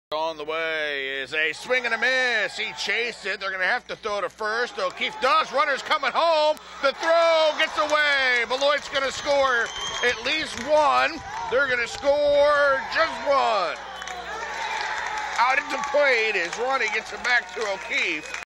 On the way is a swing and a miss. He chased it. They're going to have to throw to first. O'Keefe does. Runner's coming home. The throw gets away. Beloit's going to score at least one. They're going to score just one. Out into plate as Ronnie gets it back to O'Keefe.